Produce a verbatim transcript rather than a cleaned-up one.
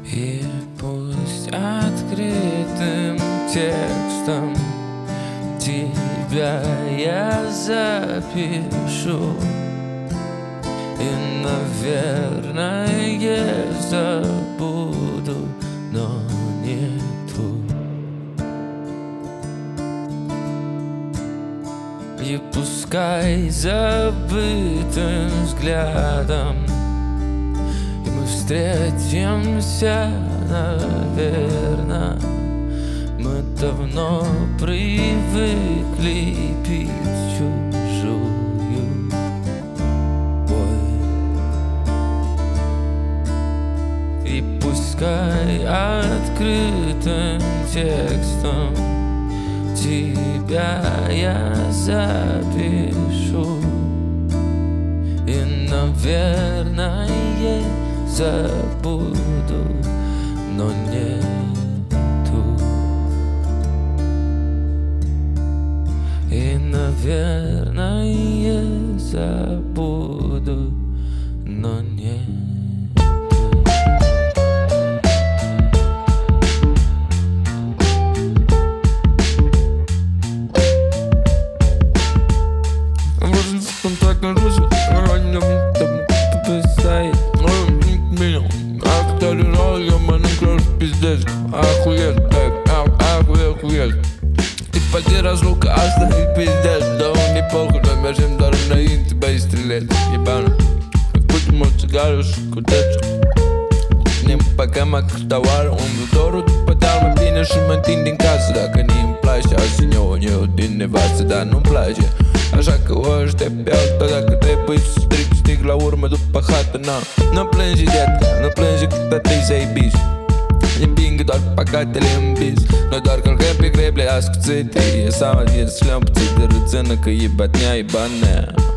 И пусть открытым текстом тебя я запишу, и, наверное, забуду, но не ту. И пускай забытым взглядом и мы встретимся, наверно. Мы давно привыкли пить чужую боль. И пускай открытым текстом тебя я запишу, и, наверное, забуду, но не ту. И, наверное, забуду, но не ту. Так наружу, ранним там писает меня. Акторинал, я ману краш пиздец. Охуеть, так, охуеть, охуеть. Ты поди разлука, оставить пиздец. Да он не похуй, но межем даром на ин тебя и стрелять. Ебано, путь мой цигарус, кутецу. Nem pagăm tăoară un viitorul după dar mai bine și mă întind din casă. Dacă nu-mi place, azi eu, eu din nevastă, dar nu-mi place. Așa că o aștept pe alta, dacă trebuie să stric, stic la urmă după hată, na. Nu plânge deadca, nu plânge cât atâi să ai bis. Împing doar păcatele în bis. Noi doar călcăm pe greble ascuțite. E seama din slăm puțit de râțână că e batnea, e banea.